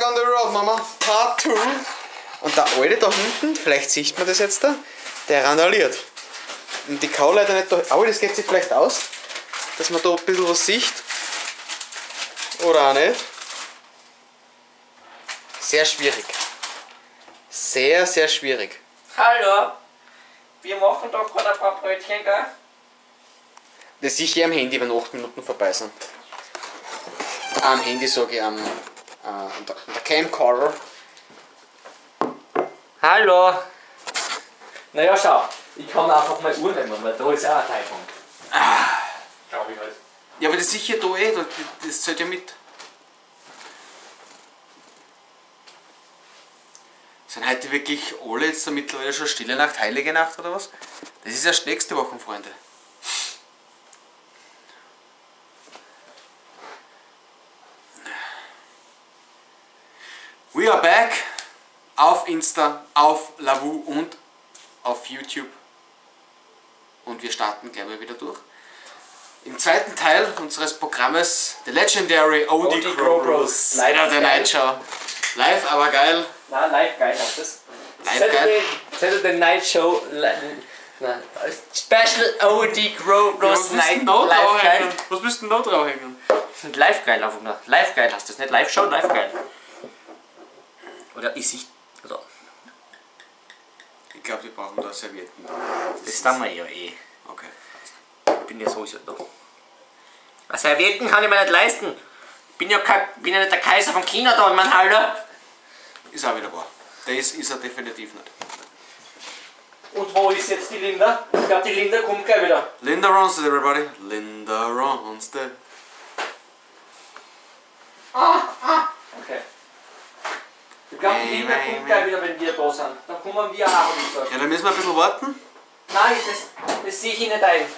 on the Road, Mama. Part 2. Und der Alte da hinten, vielleicht sieht man das jetzt da, der randaliert. Und die kann leider nicht da. Aber das geht sich vielleicht aus, dass man da ein bisschen was sieht. Oder auch nicht. Sehr schwierig. Sehr, sehr schwierig. Hallo, wir machen da gerade ein paar Brötchen, gell? Das sehe ich am Handy, wenn 8 Minuten vorbei sind. Am Handy sage ich, an der Camcorder. Hallo. Naja, schau, ich kann einfach mal Uhr nehmen, weil da ist auch ein Teil von. Glaube ich halt. Ja, aber das ist sicher da das zählt ja mit. Sind heute wirklich alle jetzt mittlerweile schon Stille Nacht, Heilige Nacht oder was? Das ist erst nächste Woche, Freunde. We are back auf Insta, auf Lavu und auf YouTube. Und wir starten gleich mal wieder durch. Im zweiten Teil unseres Programmes, The Legendary OD Crow Bros. Leider der Night Show. Live, aber geil. Nein, live geil heißt das. Live geil. Saturday Night Show. Nein, Special OD Crow Bros Night Live geil. Was müsst du denn da draufhängen? Live geil einfach nur. Live geil heißt das nicht. Live Show, live geil. Oder ist ich. Oder? Ich glaube, wir brauchen da Servietten. Das tun wir ja eh. Okay. Ich bin ja sowieso da. Was Servietten kann ich mir nicht leisten. Bin ja nicht der Kaiser vom Kino da, mein Hallo. Ist auch wieder wahr. Das ist er definitiv nicht. Und wo ist jetzt die Linda? Ich glaube, die Linda kommt gleich wieder. Linda Ronstadt, everybody. Linda Ronstadt. Okay. Ich glaube, die Linda kommt gleich wieder, wenn wir da sind. Dann kommen wir auch, wie gesagt. Ja, dann müssen wir ein bisschen warten. Nein, das sehe ich nicht ein.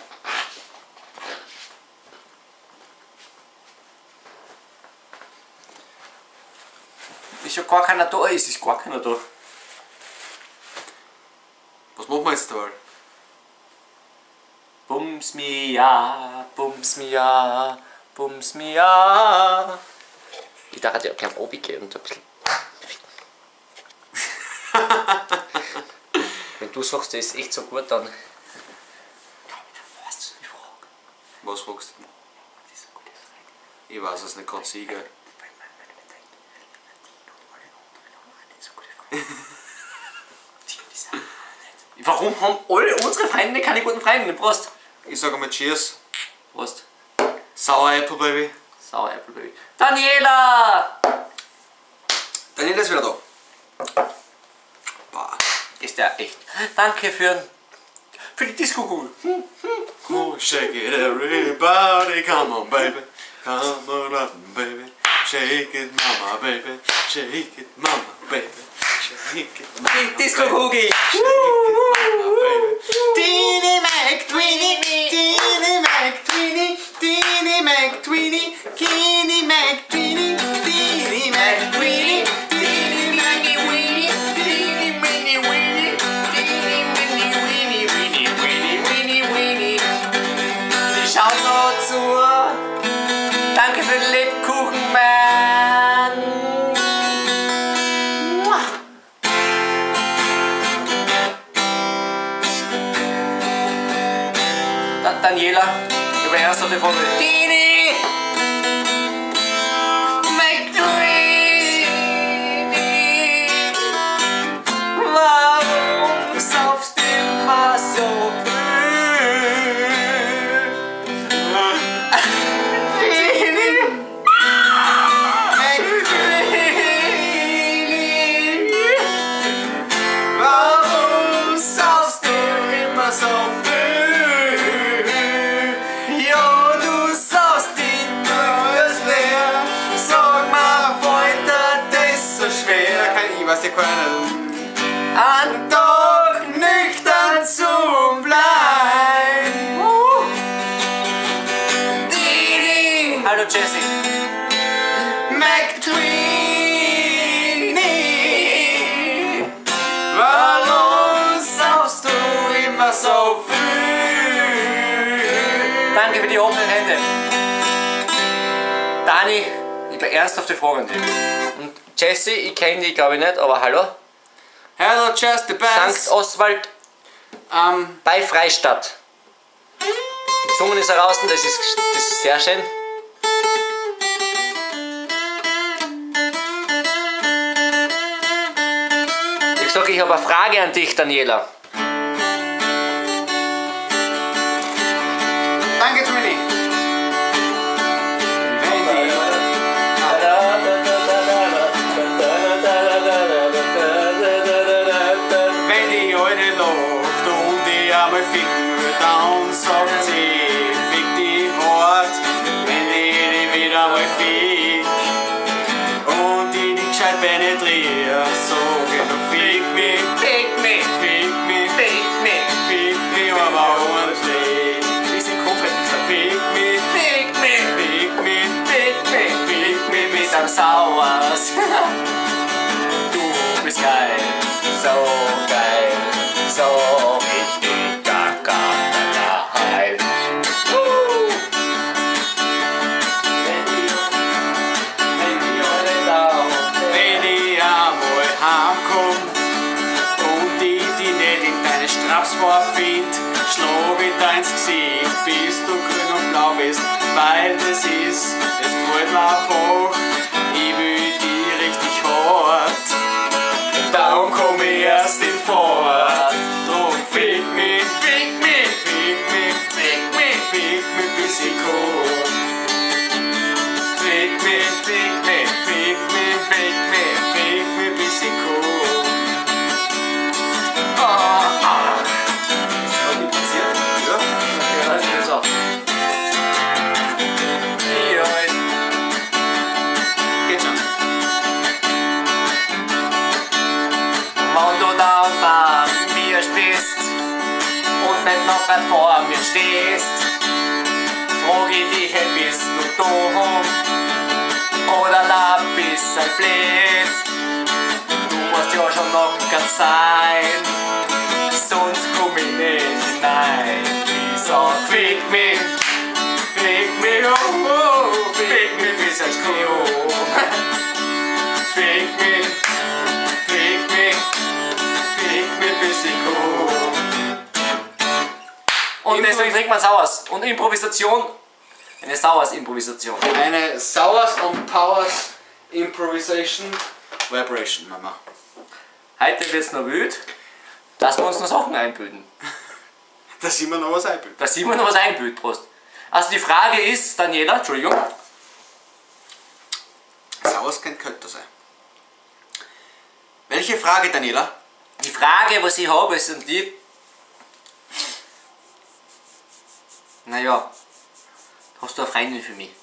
Ist ja gar keiner da, es ist gar keiner da. Was machen wir jetzt da? Bums mir, bums mir, bums mir. Ich dachte ja gerne runtergehen und ein bisschen. Wenn du sagst, das ist echt so gut, dann. Was fragst du? Ich weiß es nicht, kann sie, gell? Warum haben alle unsere Freunde keine guten Freunde? Prost! Ich sage mal Cheers. Prost! Sour Apple Baby. Sour Apple Baby. Daniela! Daniela ist wieder da. Boah. Ist der echt. Danke für die Disco-Kugel. Oh, shake it everybody, come on baby. Come on up baby. Shake it mama baby. Shake it mama baby. Shake it mama Die Disco-Kugel! Teeny McTweeny, Teeny McTweeny, Teeny McTweeny, Teeny McTweeny, Teeny McTweeny, Teeny McTweeny, Teeny Weeny Weeny, Teeny Weeny Weeny, Weeny Weeny Weeny Weeny. Sie schauen nur zu. Danke für den Lebkuchen, Mann. Daniela, über erste Folge. Dini! McDreamy! Warum saufst du immer so früh? Dini! McDreamy! Warum saufst du immer so früh? Was ihr können. An doch nüchtern zu bleiben. Didi. Hallo Jessie. McTweeny. Warum saufst du immer so früh? Danke für die offenen Hände. Dani, Ich bin ernsthafte Frage an dich. Und Jesse, ich kenne dich glaube ich nicht, aber hallo? Hello, Jess, the best. St. Oswald bei Freistadt. Die Zunge ist heraus, das ist sehr schön. Ich sage, ich habe eine Frage an dich, Daniela. Danke, Twinny. Wenn die alte lacht und die einmal ficken will, dann sagt sie, fick die hart. Wenn die wieder mal fick und die nicht gescheit penetriert, sag ich noch fick mich, Fick mich, fick mich, fick mich, fick mich, aber ordentlich. wir sind komplett Fick mich, Fick mich, fick mich, fick mich, fick mich mit am Sauers. Du bist geil, so geil, so richtig gaga geil. wenn ich einmal heimkomm und ich die nicht in deine Straps vorfind, schlag ich dir ins Gesicht, bis du grün und blau bist, weil das gefällt mir einfach, ich will die richtig hart, darum komm ich erst in Fahrt, drum fick mich, fick mich, fick mich, fick mich, fick mich, bis ich komm. Fick mich, fick mich, fick mich, fick mich, fick mich, bis ich komm. Ist das passiert? Ja, das ist auch. Geht schon. Wenn du da bei mir bist und nicht noch grad vor mir stehst, frag ich dich, hey, bist du dumm oder da bist ein blöd? Du musst ja schon noch ganz sein, sonst komm ich nicht hinein. Ich sag, fick mich, oh, oh, fick mich, bis ich komm. Fick mich, fick mich, fick mich, bis ich komm. Und deswegen trinkt man Sauers. Und Improvisation, eine Sauers-Improvisation. Eine Sours on Powers Improvisation Vibration, Mama. Heute wird's noch wild, dass wir uns noch Sachen einbilden. Da sieht man noch was einbildet. Dass jemand noch was einbildet, Prost. Also die Frage ist, Daniela, Entschuldigung. Sours könnte sein. Welche Frage, Daniela? Die Frage, was ich habe, ist die. Naja, hast du eine Freundin für mich?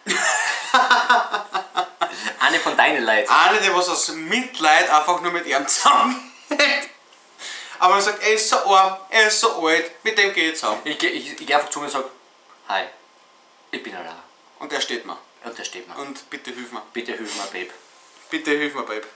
Eine von deinen Leuten. Eine, die was aus Mitleid einfach nur mit ihrem zusammen. Aber man sagt, er ist so arm, er ist so alt, mit dem geht es zusammen. Ich geh einfach zu mir und sage, hi, ich bin allein. Und er steht mir. Und da steht mir. Und bitte hilf mir. Bitte hilf mir, Babe. Bitte hilf mir, Babe.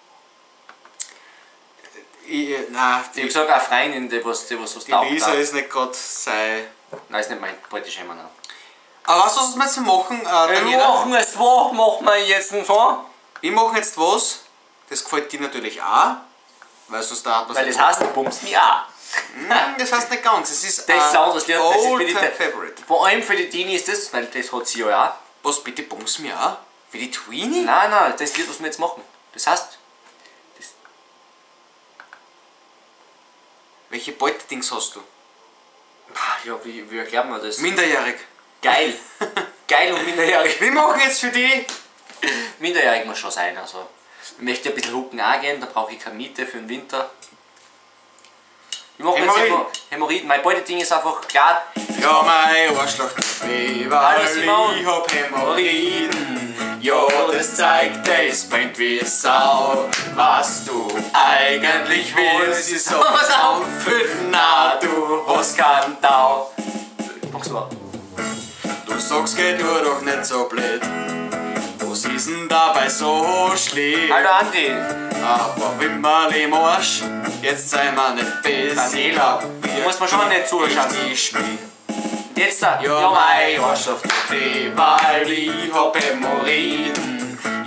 Nein, Ich hab gesagt, eine Freundin, die was die taugt. Lisa ist nicht Gott sei. Nein, ist nicht mein politischer Mann. Aber was wir jetzt machen, Wir Daniela? machen es, was machen wir jetzt denn so? Wir machen jetzt was, das gefällt dir natürlich auch, weil sonst da hat man Weil das heißt, bumst mich auch. Das heißt nicht ganz, es ist Das ist auch das Lied, das ist für die Favorite. Vor allem für die Teenie ist das, weil das hat sie ja auch. Was, bitte bums mir auch? Für die Tweenie? Nein, das Lied, was wir jetzt machen. Das heißt, Welche Beutedings hast du? ja, wie erklärt man das? Minderjährig. Geil. Geil und minderjährig. Wir machen jetzt für die. Minderjährig muss schon sein, also. Ich möchte ein bisschen hucken auch gehen, da brauche ich keine Miete für den Winter. Ich mache jetzt Hämorrhoiden. einfach Hämorrhoiden. Mein Beuteding ist einfach klar. Ja, mein Arschloch tut weh, Hallo, weil Simon. ich hab Hämorrhoiden. Ja, das zeigt, das brennt wie Sau. Was du eigentlich willst, ist sowas auffüllen. Na, du hast keinen Tau. Mach's mal. Du sagst, geht nur doch nicht so blöd. Was ist denn dabei so schlimm? Hallo Andi. Aber Wimmerl im Arsch, jetzt sei wir nicht besser. Daniela, du musst mir schon nicht zuschauen. Ich spiel. Jetzt da. Ja, mein Arschloch tut weh, weil ich hab Hämorrhoiden.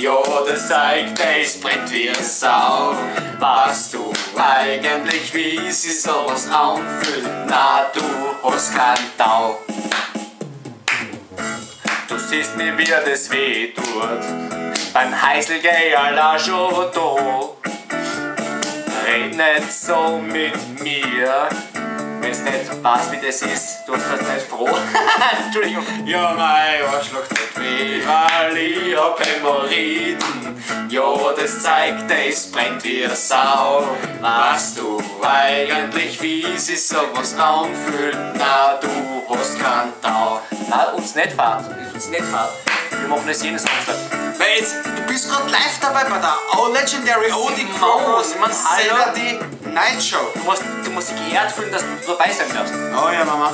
Jo, das zeigt, es brennt wie Sau. Was du eigentlich, wie sie sowas anfühlt, na du hast keinen Tau. Du siehst mir, wie das weh tut, beim Heißel geh allein schon da. Red nicht so mit mir, wenn's nicht weißt, wie das ist, du hast das nicht froh. Entschuldigung. Ja, mein Arschloch tut weh, weil ich hab Hämorrhoiden. Ja, das zeigt, es brennt wie Sau. Weißt du eigentlich, wie sich sowas anfühlt? Na, du hast keinen Tau. Nein, uns nicht fahren. Wir machen das jeden Samstag. Weil jetzt, du bist gerade live dabei bei der Legendary Odie Chronos Saturday Night Show. Du musst dich geehrt fühlen, dass du dabei sein darfst. Oh ja, Mama.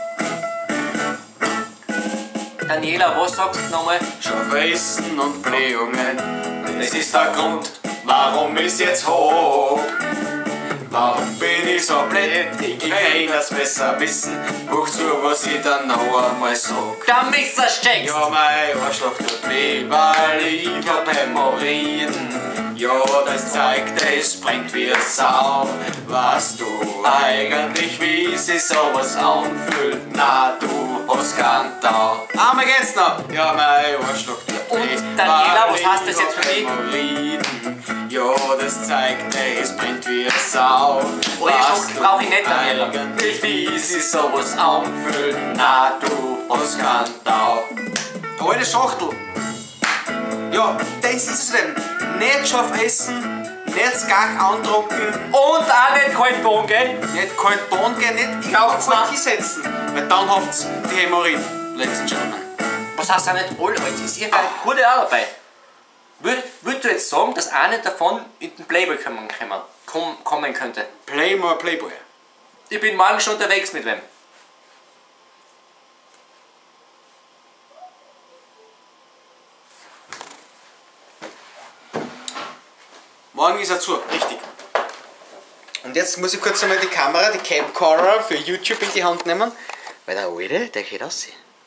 Daniela, was sagst du nochmal? Schaufeisten und Blähungen, das ist der Grund, warum ich's jetzt hoch. Warum bin ich so blöd? Ich kann das besser wissen. Hoch zu, was ich dann noch einmal sag. Der Mixer steckst! Ja, mein Arschloch tut weh, weil ich hab Hämorrhoiden. Ja, das zeigt, es brennt wie Sau. Weißt du eigentlich, wie sich sowas anfühlt? Na, du hast keinen Tau. Einmal geht's noch. Ja, mein Arschloch tut weh. Und Daniela, was heißt das jetzt für dich? Ja, das zeigt, es brennt wie Sau. Oh, die Schachtel brauch ich nicht, Daniela. Eigentlich, wie sich sowas anfühlt? Na, du hast keinen Tau. Alte Schachtel. Ja, das ist es denn. Nicht scharf essen, nicht gar antrunken, Und auch nicht kalt Bohnen, gell? nicht kalt Bohnen gehen, nicht in Glaubt's die mir? setzen. Weil dann habt's die Hämorrhoiden, Ladies and Gentlemen. Was heißt auch nicht all? Jetzt ist irgendeine gute auch dabei. Würdest du jetzt sagen, dass eine davon in den Playboy kommen könnte? Playboy. Ich bin morgen schon unterwegs mit wem? Morgen ist er zu, richtig. Und jetzt muss ich kurz einmal die Kamera, die Camcorder für YouTube in die Hand nehmen. Weil der Alte, der geht aus.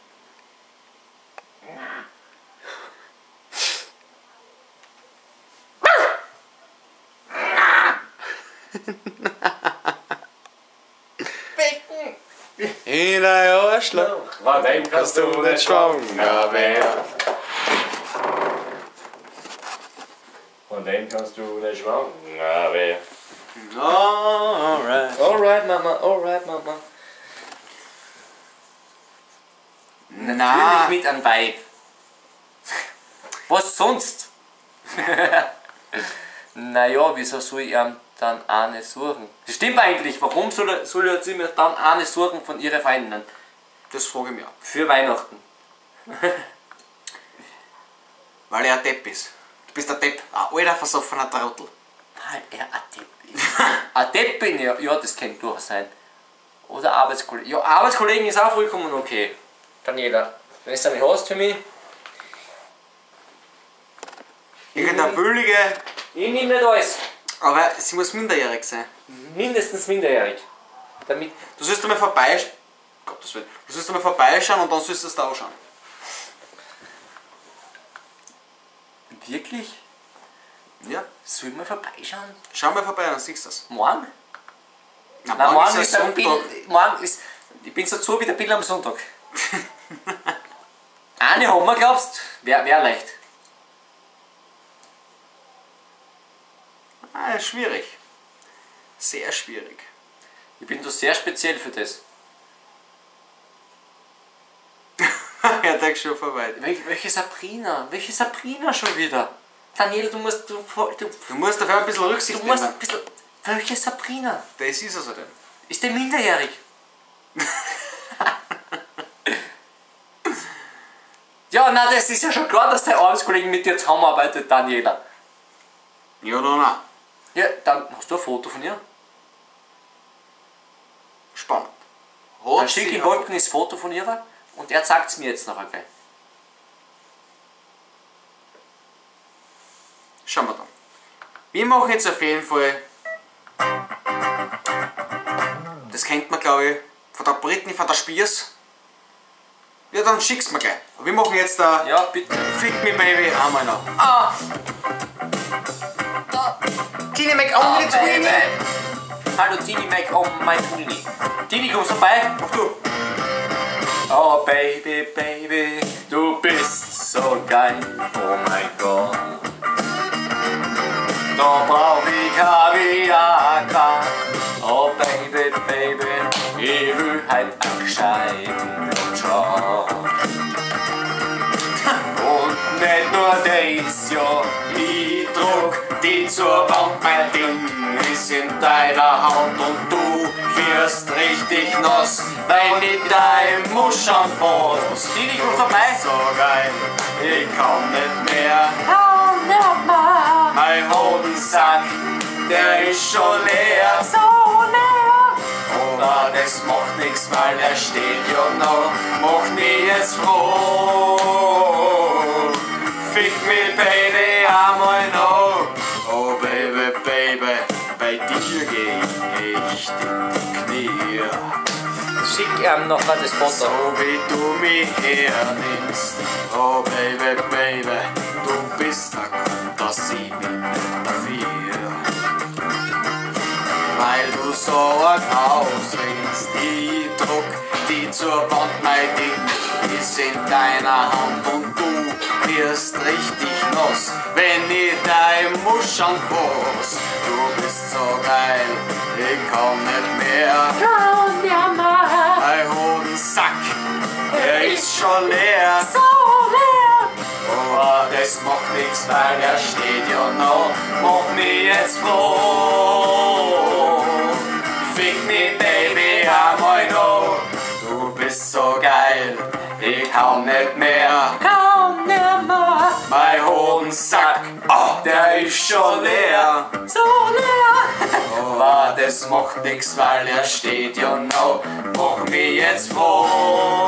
In dein Arschloch, Von dem kannst du nicht schwanger werden. Von dem kannst du nicht schwanger werden. Alright. Alright, Mama. Natürlich mit einem Weib. Was sonst? Naja, wieso soll ich dann eine suchen? Das stimmt eigentlich. Warum soll sie mir dann eine suchen von ihren Feinden? Das frage ich mich auch. Für Weihnachten. Weil er ein Depp ist. Du bist ein Depp. Ein alter, versoffener Trottel. Weil er ein Depp ist. Ein Depp bin ich, ja, das kann durchaus sein. Oder Arbeitskollegen. Ja, Arbeitskollegen ist auch vollkommen okay. Daniela, wenn du eine hast für mich, Irgendeine willige, ich nehme nicht alles. aber sie muss minderjährig sein. Mindestens minderjährig. Damit. Du sollst einmal vorbeischauen. Gottes Willen. Du sollst einmal vorbeischauen und dann sollst du es da anschauen. Wirklich? Ja. Soll ich mal vorbeischauen? Schau mal vorbei, dann siehst du das. Morgen? Na, Nein, morgen ist ist ja der Sonntag. Bill. Morgen ist. Ich bin so zu wie der Bill am Sonntag. Eine haben wir, glaubst du? Wär leicht. Ah, schwierig. Sehr schwierig. Ich bin da sehr speziell für das. Er denkt schon vorbei. Welche Sabrina? Welche Sabrina schon wieder? Daniel, du musst Du musst dafür ein bisschen Rücksicht Du musst nehmen. ein bisschen. Welche Sabrina? Das ist also denn. Ist der minderjährig? Ja, na, das ist ja schon klar, dass der Arbeitskollege mit dir zusammenarbeitet, Daniela. Ja oder nein? Ja, dann hast du ein Foto von ihr. Spannend. Dann schick ihm Wolken das Foto von ihr und er zeigt es mir jetzt nachher gleich. Schauen wir dann. Wir machen jetzt auf jeden Fall. Das kennt man, glaube ich, von der Britney von der Spiers. Ja, dann schick's mir gleich. Wir machen jetzt da Ja, bitte. Fick Me Baby einmal noch. Ah! Tini Mac Oh, mit Baby. Hallo Tini Mac, oh mein Tini. Tini, kommst du vorbei? Mach du. Oh Baby, Baby, du bist so geil, oh mein Gott. Da brauch ich Kaviar, oh Baby, Baby, ich will heut einen gescheiten Job. Und nicht nur das, ja, ich druck die zur Wand, mein Ding ist in deiner Hand und du wirst richtig nass, weil ich dein Muscheln fass. Die kommt vorbei. So geil, ich kann nicht mehr. Mein Hodensack, der ist schon leer. So leer. Aber das macht nix, weil er steht ja noch. Mach mich jetzt froh. Fick me Baby einmal noch. Oh Baby, Baby, bei dir geh ich echt in die Knie. Schick ihm noch das Foto. So wie du mich hernimmst. Oh Baby, Baby, du bist der Grund, dass ich mich nicht dafür. Weil du so arg ausrinnst, ich druck die zur Wand, mein Ding ist in deiner Hand und du wirst richtig nass, wenn ich dein Muscheln fass. Du bist so geil, ich kann nicht mehr. Mein Hodensack, der ist schon leer. So leer. Aber das macht nix, weil er steht ja noch. Mach mich jetzt froh. Fick me Baby einmal noch. Du bist so geil, ich kann nicht mehr. Mein Hodensack, oh, der ist schon leer. So leer. Aber das macht nix, weil er steht ja noch. Mach mich jetzt froh.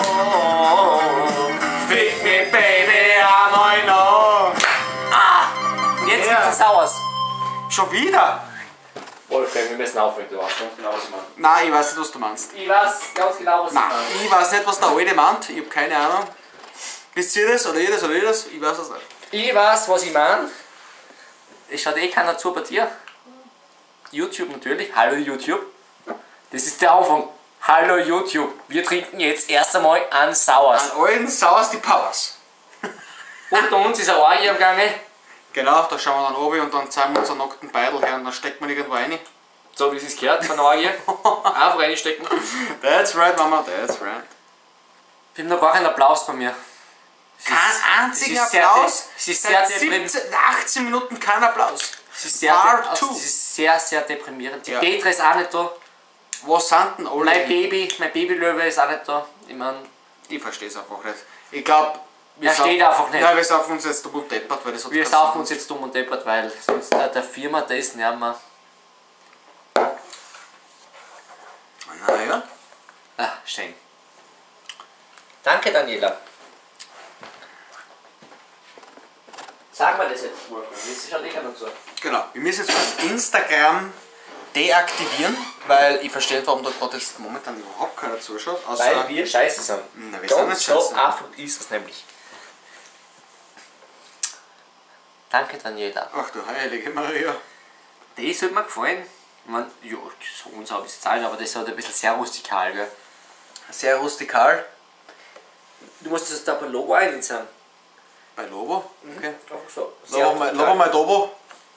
Fick me Baby einmal noch. Ah, jetzt Ja. gibt es aus. Schon wieder? Wolfgang, wir müssen aufhören, du weißt ganz genau, was ich meine. Nein, ich weiß nicht, was du meinst. Ich weiß ganz genau, was ich Nein, meine. ich weiß nicht, was der Alte meint. Ich hab keine Ahnung. Wisst ihr das oder ihr das oder ihr das? Ich weiß das nicht. Ich weiß, was ich meine. Es schaut eh keiner zu bei dir. YouTube natürlich. Hallo YouTube. Das ist der Anfang. Hallo YouTube. Wir trinken jetzt erst einmal einen Sauers. An allen Sauers die Powers. Unter uns ist ein Orgie am Gange. Genau, da schauen wir dann oben und dann zeigen wir unseren nackten Beidel her und dann steckt man irgendwo rein. So wie es sich gehört von Orgie. Einfach reinstecken. That's right, Mama, that's right. Wir haben noch gar keinen Applaus bei mir. Kein einziger das ist sehr Applaus. es ist sehr Seit deprimierend. 18 Minuten kein Applaus. Es ist sehr, Part two. es ist sehr, sehr deprimierend. Die Ja. Petra ist auch nicht da. Was sind denn alle? Mein Babylöwe ist auch nicht da. Ich meine, Ich verstehe es einfach nicht. Ich glaube, Er steht einfach nicht. Ja, wir saufen uns jetzt dumm und deppert, weil das hat wir keinen saufen Sinn. uns jetzt dumm und deppert, weil sonst der Firma das nicht mehr. Naja. Ah, schön. Danke, Daniela. Sag mal das jetzt, Wolfgang. Das schaut eh keiner zu. Genau. Wir müssen jetzt kurz Instagram deaktivieren, weil ich verstehe nicht, warum da gerade jetzt momentan überhaupt keiner zuschaut. Weil wir scheiße sind. Na, wir sind nicht so scheiße. einfach ist es nämlich. Danke, Daniela. Ach du heilige Maria. Das hat mir gefallen. Ich meine, ja, so uns habe ich es zahlen, aber das hat ein bisschen sehr rustikal, gell? Sehr rustikal. Du musst das da beim Logo einsetzen. Bei Lobo. Okay. Einfach so. Lobo mal Dobo.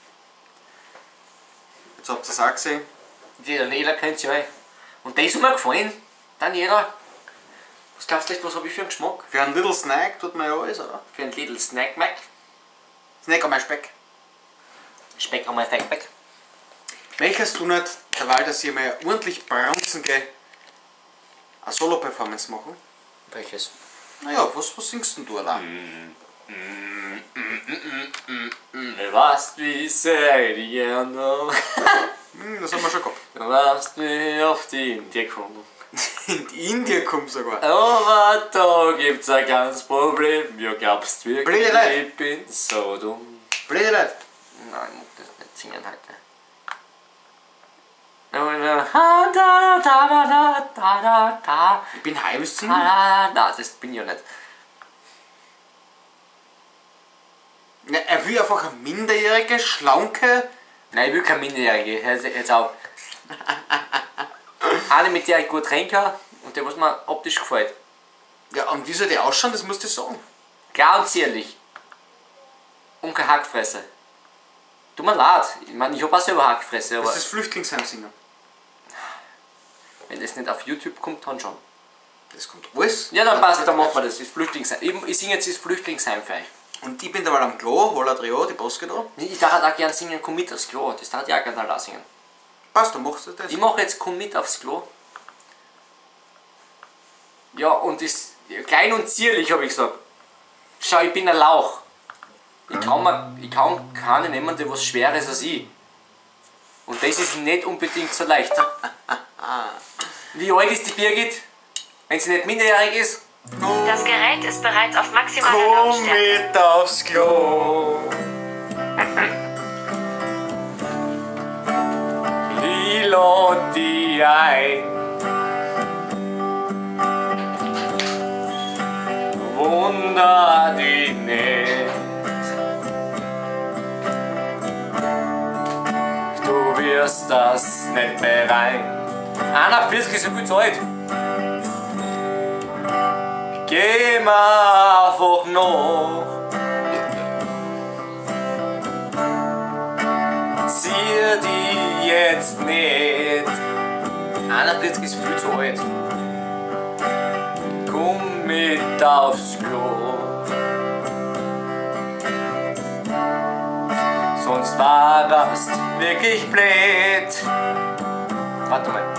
Jetzt habt ihr es auch gesehen. Die Daniela kennt ja eh. Und das hat mir gefallen. Daniela, was glaubst du echt, was habe ich für einen Geschmack? Für einen Little Snack tut man ja alles, oder? Für einen Little Snack Mac. Snack an mein Speck. Speck an mein Fackback. Möchtest du nicht, derweil, dass ich mal ordentlich bronzen gehe, eine Solo-Performance machen? Welches? Naja, was singst denn du allein? Du weißt, wie sehr ich gerne. Das haben wir schon gehabt. Du weißt, wie oft ich in dir komme. In Indien kommt sogar. Aber da gibt's ein ganz Problem. Ja, glaubst du wirklich, Blöde Leute. ich bin so dumm? Blöde Leute. Nein, ich muss das nicht singen heute. Ich bin high bis singen. Nein, das bin ich ja nicht. Ja, er will einfach eine minderjährige, schlanke. Nein, ich will keine Minderjährige. Jetzt auch. Eine, mit der ich gut reden kann und der, was mir optisch gefällt. Ja, und wie soll die ausschauen, das musst du sagen. Klar und zierlich. Und keine Hackfresse. Tut mir leid. Ich meine, ich hab auch selber Hackfresse, aber Das ist Flüchtlingsheim singen. wenn das nicht auf YouTube kommt, dann schon. Das kommt alles. Ja, dann passt, dann machen wir das. Das ist Flüchtlingsheim. Ich singe jetzt das Flüchtlingsheim für euch. Und ich bin da mal am Klo, hol ein Trio, die Poske da. Ich darf auch gerne singen, komm mit aufs Klo. Das darf ich auch gerne da singen. Passt, dann machst du das. Ich mache jetzt, komm mit aufs Klo. Ja, und das klein und zierlich habe ich gesagt. Schau, ich bin ein Lauch. Ich kann keine nehmen, die was Schweres als ich. Und das ist nicht unbedingt so leicht. Wie alt ist die Birgit? Wenn sie nicht minderjährig ist? Das Gerät ist bereits auf maximaler Komm Lautstärke. mit aufs Klo. Ich lade dich ein. Wunder dich nicht. Du wirst das nicht bereuen. 41 ist so gut Zeit. Geh mir einfach nach. Zieh dich jetzt nicht. 41 ist viel zu alt. Komm mit aufs Klo. Sonst war das wirklich blöd. Warte mal.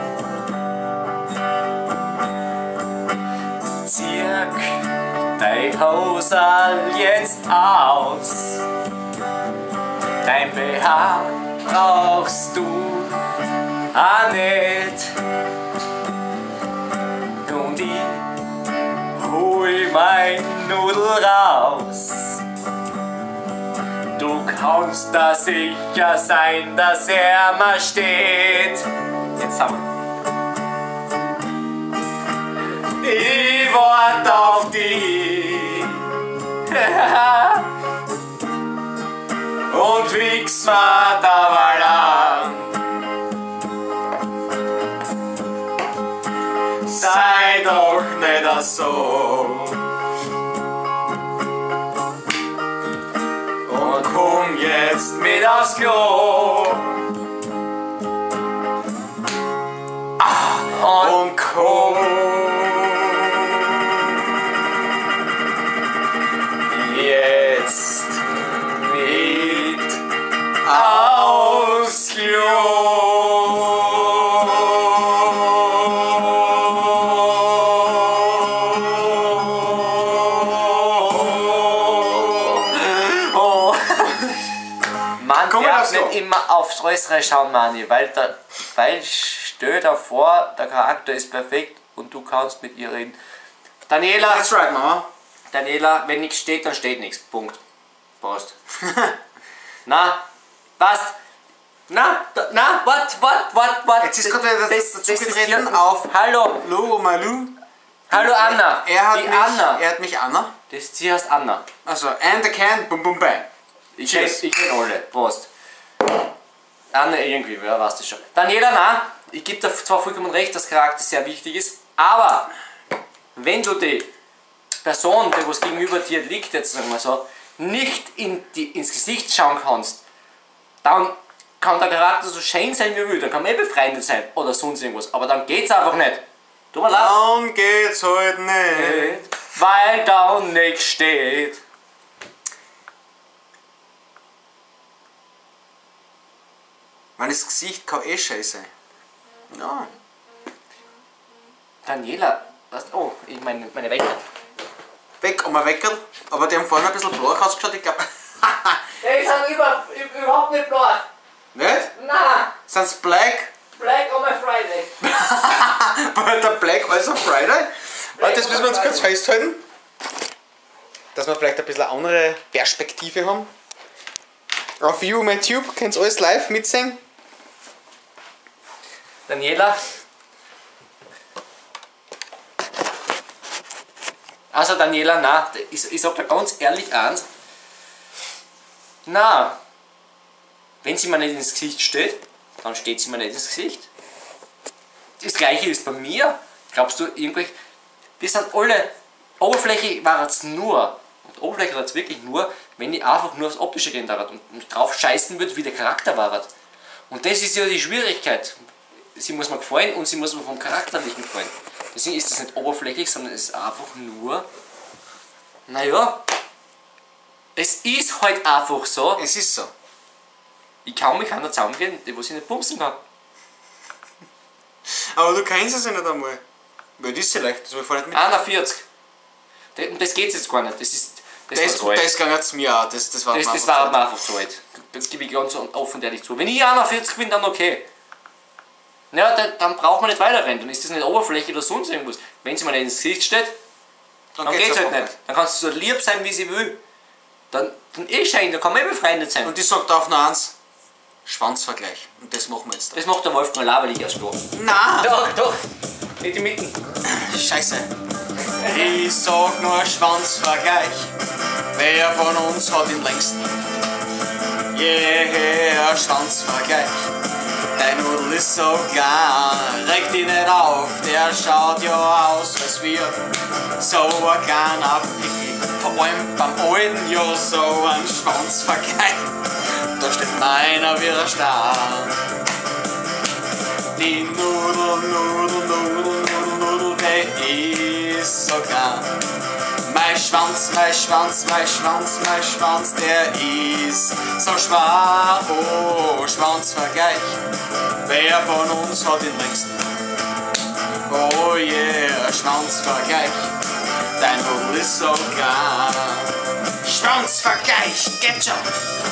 Zirk dein Hosal jetzt aus. Dein BH brauchst du auch nicht. Und ich hol mein Nudel raus. Du kannst da sicher sein, dass er mal steht. Jetzt haben wir. Ich wart auf dich. Und wichs mir da mal an. Sei doch nicht so. Und komm jetzt mit aufs Klo. Und komm jetzt mit aufs Klo. Man darf nicht immer aufs Äußere schauen, Mani, weil stell dir vor, der Charakter ist perfekt und du kannst mit ihr reden. Daniela, That's right, Mama. Daniela, wenn nichts steht, dann steht nichts. Punkt. Passt. Na, passt. Na, what? Jetzt ist gerade das zugetreten auf Hallo. Lu, Malu. Hallo Anna. Er hat Die mich, Anna. Er hat mich Anna. Sie heißt Anna. Also, and the can, bum bum bang. Ich Cheers. kenn alle. Prost. Anna irgendwie, wer weiß das schon. Daniela, na, ich gebe dir zwar vollkommen recht, dass Charakter sehr wichtig ist, aber wenn du die Person, die was gegenüber dir liegt, jetzt sagen wir so, nicht ins Gesicht schauen kannst, dann kann der Charakter so schön sein wie er will, dann kann man befreundet sein oder sonst irgendwas, aber dann geht's einfach nicht. Tut mir leid. Dann geht's halt nicht. Weil da nichts steht. Weil das Gesicht kann eh scheiße sein. Ja. Daniela, was? Oh, ich meine Wecker. Weg, um ein Weckerl. Aber die haben vorne ein bisschen blau ausgeschaut, ich glaube. Die sind überhaupt nicht blau. Nicht? Nein, Sind's black? Black on my Friday. Bei der Black also Friday? Warte, das müssen wir uns kurz festhalten. Dass wir vielleicht ein bisschen eine andere Perspektive haben. Auf YouTube könnt ihr alles live mitsehen. Daniela. Also Daniela, nein, ich sag dir ganz ehrlich eins. Na, wenn sie mir nicht ins Gesicht steht, dann steht sie mir nicht ins Gesicht. Das gleiche ist bei mir. Glaubst du, wir sind alle, Oberfläche war es nur, und Oberfläche war es wirklich nur, wenn ich einfach nur aufs Optische gehen darf und drauf scheißen würde, wie der Charakter war. Und das ist ja die Schwierigkeit. Sie muss mir gefallen und sie muss mir vom Charakterlichen gefallen. Deswegen ist das nicht oberflächlich, sondern es ist einfach nur, naja, es ist halt einfach so. Es ist so. Ich kann mich einer zusammengehen, die was ich nicht bumsen kann. Aber du kennst es ja nicht einmal. Weil das ist sie leicht, das war nicht mit. 41. Das geht jetzt gar nicht. Das ging jetzt mir auch. Das war Das war mir einfach zu alt. Das gebe ich ganz offen und ehrlich zu. Wenn ich 41 bin, dann okay. Ja, dann braucht man nicht weiterrennen. Dann ist das nicht Oberfläche oder sonst irgendwas. Wenn sie mir nicht ins Gesicht steht, dann geht's halt nicht. Dann kannst du so lieb sein, wie sie will. Dann schön, dann kann man befreundet sein. Und ich sag da auch noch eins: Schwanzvergleich. Und das machen wir jetzt da. Das macht der Wolfgang Laber nicht erst klar. Nein! Doch. Nicht die Mitten. Scheiße. Ich sag nur Schwanzvergleich. Wer von uns hat den längsten? Yeah, Schwanzvergleich. Dein Nudel ist so klein, reg dich nicht auf, der schaut ja aus, als wir so ein kleiner Pickel. Vor allem beim Alten ja so ein Schwanzvergleich. Da steht meiner wie ein Star. Die Nudel, der ist so klein. Mein Schwanz, der ist so schwer. Oh, Schwanzvergleich. Wer von uns hat den längsten? Oh yeah, Schwanzvergleich. Dein Nudel ist so klein. Schwanzvergleich, geht schon.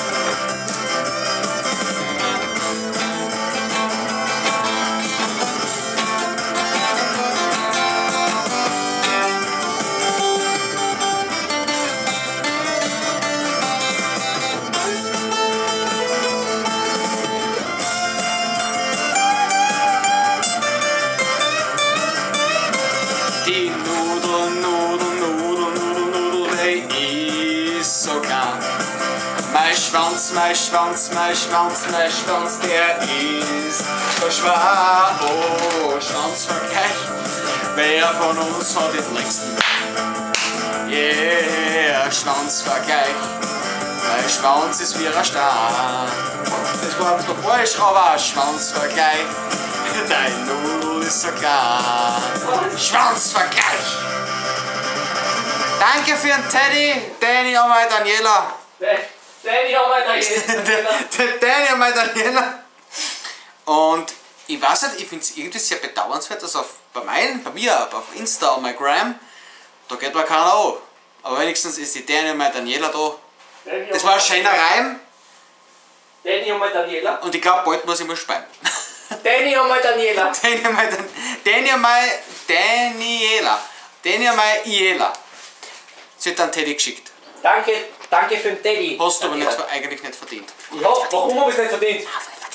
Die Nudel, der ist so klein. Mein Schwanz, der ist so schwer. Oh, Schwanzvergleich. Wer von uns hat den längsten? Yeah, Schwanzvergleich. Mein Schwanz ist wie ein Star. Das war ein bisschen falsch, aber Schwanzvergleich. Dein Nudel ist so klar. Schwanzvergleich. Danke für den Teddy, Danny und meine Daniela. Danny und meine Danny und meine Daniela. Und ich weiß nicht, ich finde es irgendwie sehr bedauernswert, dass bei mir auf Insta und mein Gram, da geht mir keiner an. Aber wenigstens ist die Danny und meine Daniela da. Das war ein schöner Reim. Danny und meine Daniela. Und ich glaube, bald muss ich mal speien. Danny und meine Daniela. Danny und meine Iela. Sie hat dann Teddy geschickt. Danke für den Teddy. Hast du aber eigentlich nicht verdient. Ja, warum habe ich es nicht verdient?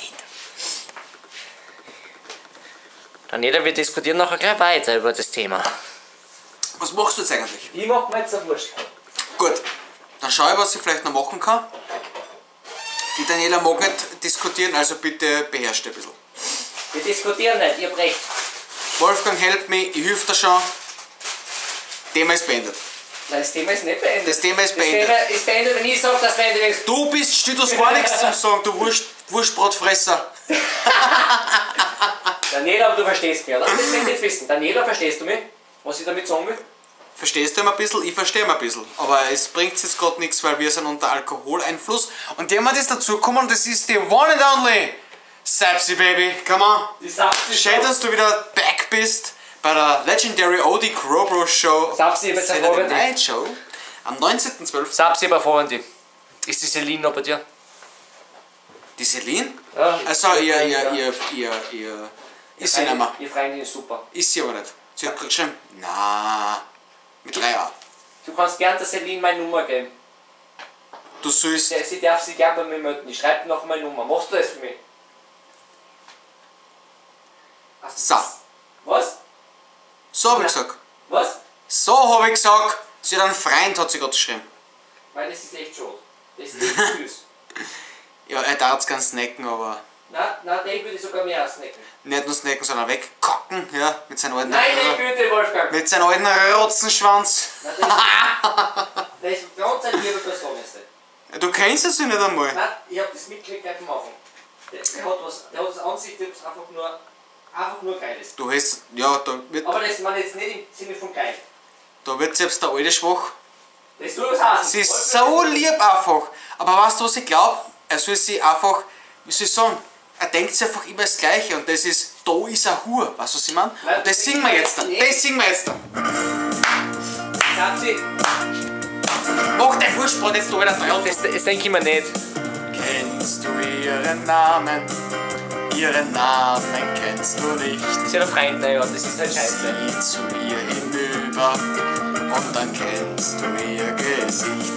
Daniela, wir diskutieren nachher gleich weiter über das Thema. Was machst du jetzt eigentlich? Ich mach mir jetzt eine Wurst. Gut, dann schau ich, was ich vielleicht noch machen kann. Die Daniela mag nicht diskutieren, also bitte beherrscht ein bisschen. Wir diskutieren nicht, ihr brecht. Wolfgang, help me, ich helfe dir schon. Thema ist beendet. Nein, das Thema ist nicht beendet. Das Thema ist beendet. Das Thema ist beendet, wenn ich sage, dass es beendet ist. Du hast gar nichts zum Sagen, du Wurstbrotfresser. Daniela, aber du verstehst mich, oder? Das möchte ich jetzt wissen. Daniela, verstehst du mich? Was ich damit sagen will? Verstehst du ihn ein bisschen? Ich verstehe ihn ein bisschen. Aber es bringt jetzt gerade nichts, weil wir sind unter Alkoholeinfluss. Und jemand ist dazugekommen, das ist die one and only Sapsi Baby. Come on. Die Sapsi. Schön, dass du wieder back bist bei der Legendary OD Crowbro Show. Sapsi, jetzt Saturday Night Show. Am 19.12. Sapsi, aber vorhin die. Ist die Celine noch bei dir? Die Celine? Ja. Also, ihr ist sie nicht mehr. Ihr Freundin ist super. Ist sie aber nicht. Sie hat gerade geschrieben, na, mit 3a. Du kannst gern der Celine meine Nummer geben. Du sollst. Sie darf sich gern bei mir melden. Ich schreibe noch meine Nummer. Machst du das für mich? So. Was? So habe ich gesagt. Was? So habe ich gesagt. Sie hat einen Freund, hat sie gerade geschrieben. Weil das ist echt schade. Das ist echt süß. Ja, er darf es ganz snacken, aber Na, den würde ich sogar mehr ausnecken. nicht nur snacken, sondern wegkacken, ja, mit seinem alten, Nein, bitte, Wolfgang. mit seinem alten Rotzenschwanz. Das ist ganz eine liebe Person, ist der. Du kennst es ja nicht einmal. Nein, ich habe das mitgekriegt gleich am Anfang. Der hat das Ansicht, das einfach nur geil ist. Du hast, ja, Aber das meine ich jetzt nicht im Sinne von geil. da wird selbst der alte schwach. Das tut was heißen. Sie ist so lieb einfach. Aber weißt du, was ich glaube? Er soll sie einfach, wie soll ich sagen, er denkt sich einfach immer das Gleiche und das ist, da ist ein Hure, weißt du, was ich meine? Nein, Und das singen wir jetzt dann. Das singen wir jetzt dann. Sagt sie, Mach den Wurstbrot jetzt da wieder rein. das denke ich mir nicht. Kennst du ihren Namen? Ihren Namen kennst du nicht. Sie hat einen Freund, naja, das ist halt scheiße. Sieh zu ihr hinüber und dann kennst du ihr Gesicht.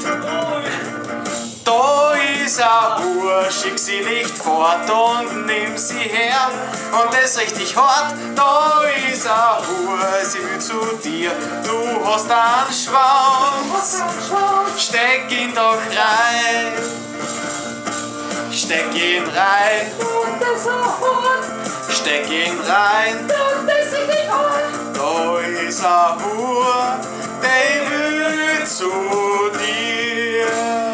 Da ist ein Hure, schick sie nicht fort und nimm sie her. Und das richtig hart, da ist ein Hure, sie will zu dir. Du hast einen Schwanz, steck ihn doch rein. Steck ihn rein, steck ihn rein. Da ist ein Hure, der will zu dir.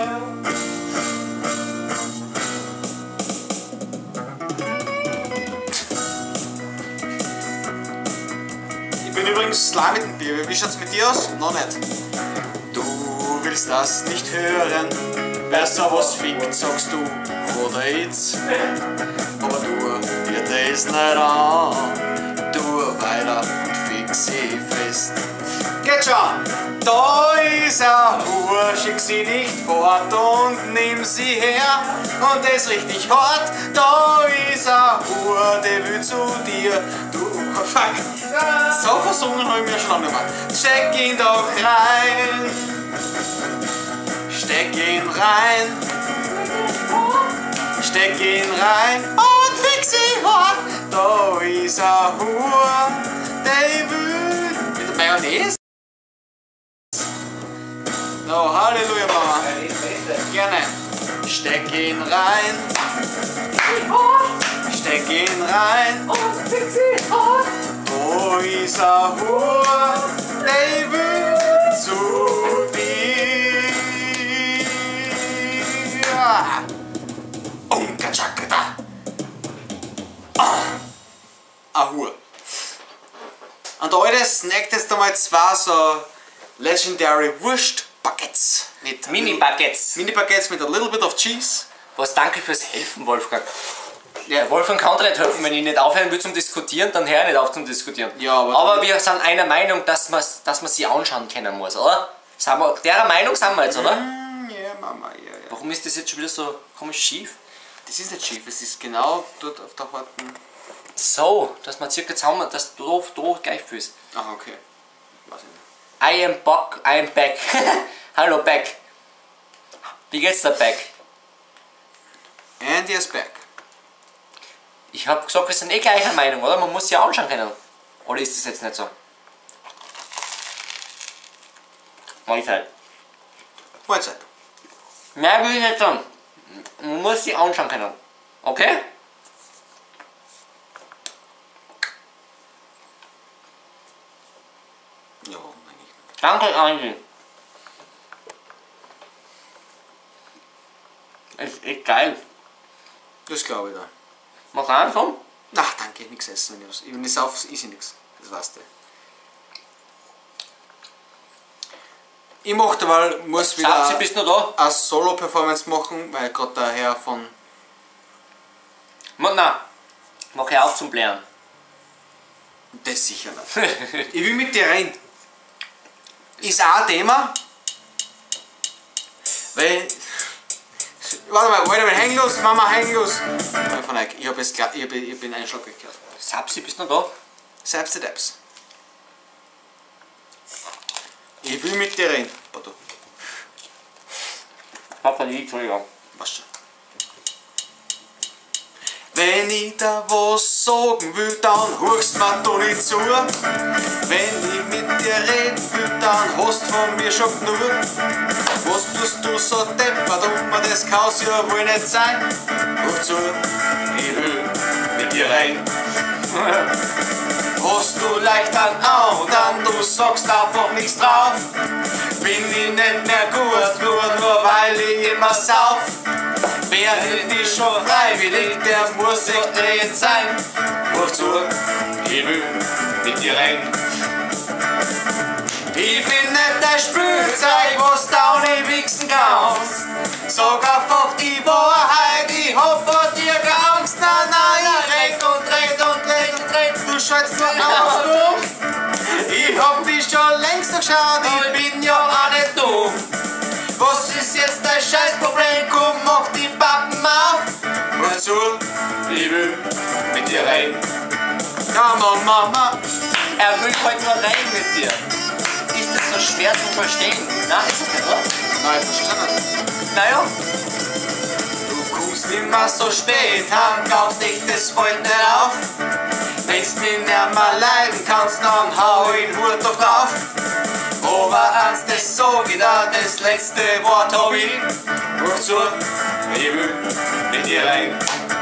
Ich bin übrigens klar mit dem Bier. Wie schaut's mit dir aus? Noch nicht. Du willst das nicht hören. Wer sowas fickt, sagst du, oder jetzt? Aber du dir das nicht an. Du weiter und fix sie fest. Geht schon! Da ist ein Hure, schick sie nicht fort und nimm sie her. Und das richtig hart. Da ist ein Hure, der will zu dir. Du, fuck. So versungen habe ich mir schon lange nicht mehr. Steck ihn doch rein. Steck ihn rein. Steck ihn rein und fix ihn hart. Da ist ein Hure, der will. Mit der Mayonnaise? No, Halleluja, Mama. Gerne. Steck ihn rein. Steck ihn rein. Und fix sie hart. Da ist ein Hure, der will zu dir. Unkachakata. Ein Hure. Und der Alte snackt jetzt einmal zwei so Legendary Wurst-Buckets. Mit Mini-Buckets. Mini-Buckets mit a little bit of cheese. Was, danke fürs Helfen, Wolfgang. Ja. Wolfgang kann dir nicht helfen, wenn ich nicht aufhören will zum Diskutieren, dann höre ich nicht auf zum Diskutieren. Ja, aber wir sind einer Meinung, dass man sie anschauen können muss, oder? Sind wir, der Meinung sind wir jetzt, oder? Ja, Mama, ja. Warum ist das jetzt schon wieder so komisch schief? Das ist nicht schief, es ist genau dort auf der harten. So, dass man circa zusammen, dass du gleich fühlst. Ach, okay. Weiß ich nicht. I am back. Hallo, back. Wie geht's da, back? Andy is back. Ich habe gesagt, wir sind eh gleicher Meinung, oder? Man muss sie anschauen können. Oder ist das jetzt nicht so? Mahlzeit. Mahlzeit. Nein, will ich nicht sagen. Man muss sie anschauen können. Okay? Ja, eigentlich nicht. Danke, Andi. Ist echt geil. Das glaube ich da. Mach rein, komm. Ach, danke, nichts essen. Wenn ich sauf, ist ich nichts. Das weißt du. Ich mochte mal, muss wieder Schatzi, bist du noch da? eine Solo-Performance machen, weil gerade der Herr von. Nein, mach ich auf zum Blären. Das sicher nicht. Ich will mit dir rein. Ist auch ein Thema. Weil. Warte mal, häng los, Mama, häng los. Ich hab jetzt ich bin einen Schluck gehört. Sapsi, bist du noch da? Selbst die Deps. Ich will mit dir reden. Pardon. Papa, die Entschuldigung. Was schon. Wenn ich da was sagen will, dann hörst mir du nicht zu. Wenn ich mit dir reden will, dann hast von mir schon genug. Was tust du so deppert, das kann's ja wohl nicht sein. Hör zu, ich will mit dir rein. Hast du leicht an dann du sagst einfach nichts drauf. Bin ich nicht mehr gut, nur weil ich immer sauf. Wer nicht schon freiwillig, der muss sich drehen sein. Hör zu, ich will mit dir rein. Ich bin nicht dein Spielzeug, was du auch nicht wichsen kannst. Sag einfach die Wahrheit, ich hab vor dir keine Angst. Nein, ich red und red und red und red, du schallst nur auf dumm. Ich hab dich schon längst durchschaut, ich bin ja auch nicht dumm. Was ist jetzt dein Scheißproblem? Komm, mach die Pappen auf. Hör zu, ich will mit dir rein. Come on, Mama. Er will heute nur rein mit dir. Ist das so schwer zu verstehen? Nein, ist es nicht, oder? Nein, verstanden. Naja. Du kommst immer so spät heim, glaubst nicht, das fällt nicht auf. Wenn's mich nicht mehr leiden kannst, dann hau ich den Hut doch drauf. Aber eins, das sag ich da, das letzte Wort hab ich. Hör zu, ich will mit dir rein.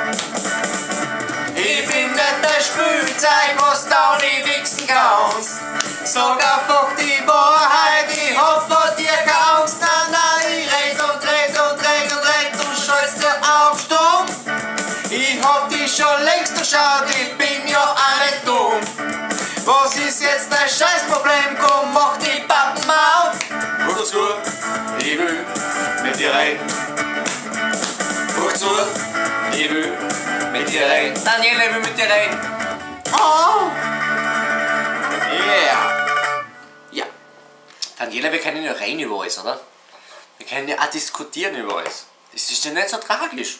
Ich bin nicht dein Spielzeug, was du auch nicht wichsen kannst. Sag einfach die Wahrheit, ich hab vor dir keine Angst. Nein, ich red und red und red und red, du schallst dir auf stumm. Ich hab dich schon längst durchschaut, ich bin ja auch nicht dumm. Was ist jetzt dein Scheißproblem? Komm, mach die Pappen auf. Hör zu, ich will mit dir rein. Hör zu, ich will mit dir rein. Daniela will mit dir rein. Oh! Yeah! Ja. Daniela, wir können ja rein über alles, oder? Wir können ja auch diskutieren über alles. Das ist ja nicht so tragisch.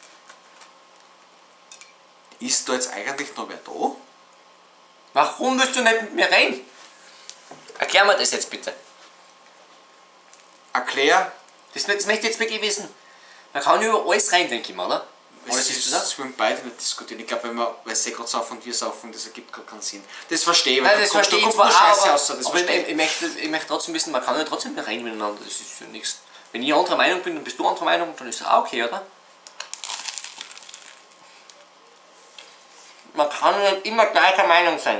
Ist da jetzt eigentlich noch wer da? Warum willst du nicht mit mir rein? Erklär mir das jetzt bitte. Erklär. Das möchte ich jetzt wirklich wissen. Man kann über alles rein, denke ich mal, oder? Es ist das, wir wollen beide nicht diskutieren. Ich glaube, weil sie gerade saufen und wir saufen, das ergibt gar keinen Sinn. Das verstehe ich, weil Nein, das verstehe ich zwar Scheiße auch, aus, das aber verstehe ich möchte trotzdem wissen, man kann ja trotzdem rein miteinander. Das ist ja nichts. Wenn ich anderer Meinung bin und bist du anderer Meinung, dann ist das auch okay, oder? Man kann nicht immer gleicher Meinung sein.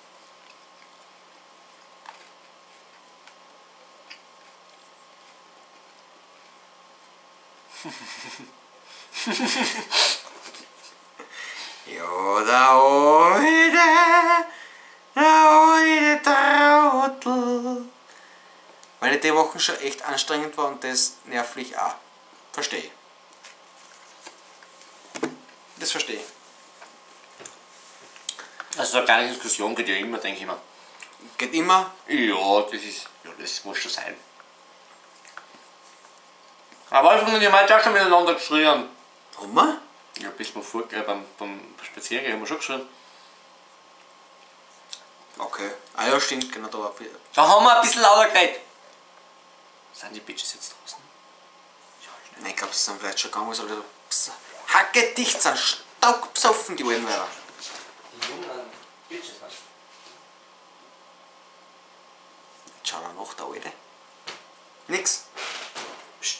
Ja, der alte Trottel. Weil die Woche schon echt anstrengend war und das nervlich auch. Verstehe. Das verstehe ich. Also eine kleine Diskussion geht ja immer, denke ich mal. Geht immer. Ja, das muss schon sein. Aber Wolfgang und ich haben heute auch schon miteinander geschrien. Warum? Ja, bis wir beim Spaziergehen haben wir schon geschrien. Okay. Ah ja, stimmt, genau da war. Da haben wir ein bisschen lauter geredet. Sind die Bitches jetzt draußen? Nein, ich glaube, sie sind vielleicht schon gegangen, weil so hacke dicht sind, staubbesoffen, die alten Weiber. Die jungen Bitches, was? Jetzt schau da noch, der Alte. Nix. Psst.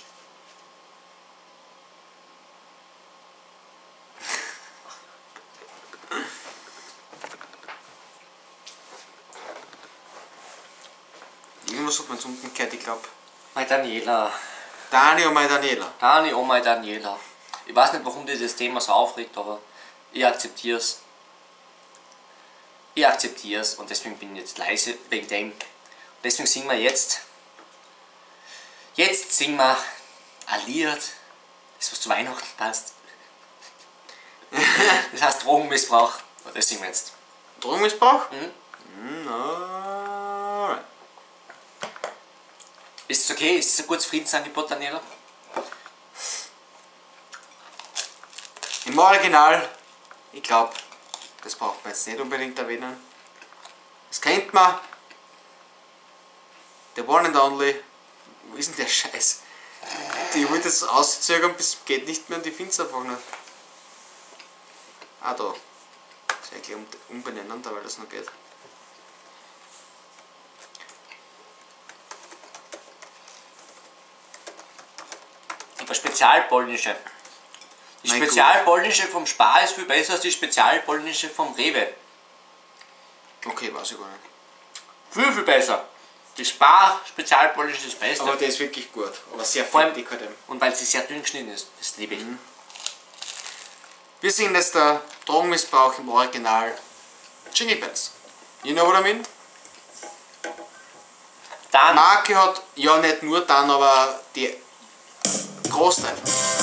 Irgendwas hat man jetzt unten gehört, ich glaube. Meine Daniela. Dani und meine Daniela. Dani, oh meine Daniela. Ich weiß nicht, warum dir das Thema so aufregt, aber ich akzeptiere es. Ich akzeptiere es und deswegen bin ich jetzt leise wegen dem. Deswegen singen wir jetzt. Jetzt singen wir ein Lied, das was zu Weihnachten passt. Das heißt Drogenmissbrauch. Und das singen wir jetzt. Drogenmissbrauch? Mhm. Alright. Ist es okay? Ist es ein gutes Friedensangebot, Daniela? Im Original, ich glaube, das braucht man jetzt nicht unbedingt erwähnen. Das kennt man. Der One and Only. Wo ist denn der Scheiß? Die will das auszögern bis geht nicht mehr und die findet es einfach nicht. Ah, da. Das werde ich gleich umbenennen, da weil das noch geht. Aber spezialpolnische. Die Nein, gut. spezialpolnische vom Spar ist viel besser als die spezialpolnische vom Rewe. Okay, weiß ich gar nicht. Viel, viel besser. Die Spar spezialpolnische ist das Beste. Aber der ist wirklich gut. Aber sehr Vor allem- fettig halt eben. Und weil sie sehr dünn geschnitten ist. Das liebe ich. Wir sehen jetzt der Drogenmissbrauch im Original Jingle Bells. You know what I mean? Dann, Marke hat ja nicht nur dann, aber die Großteil.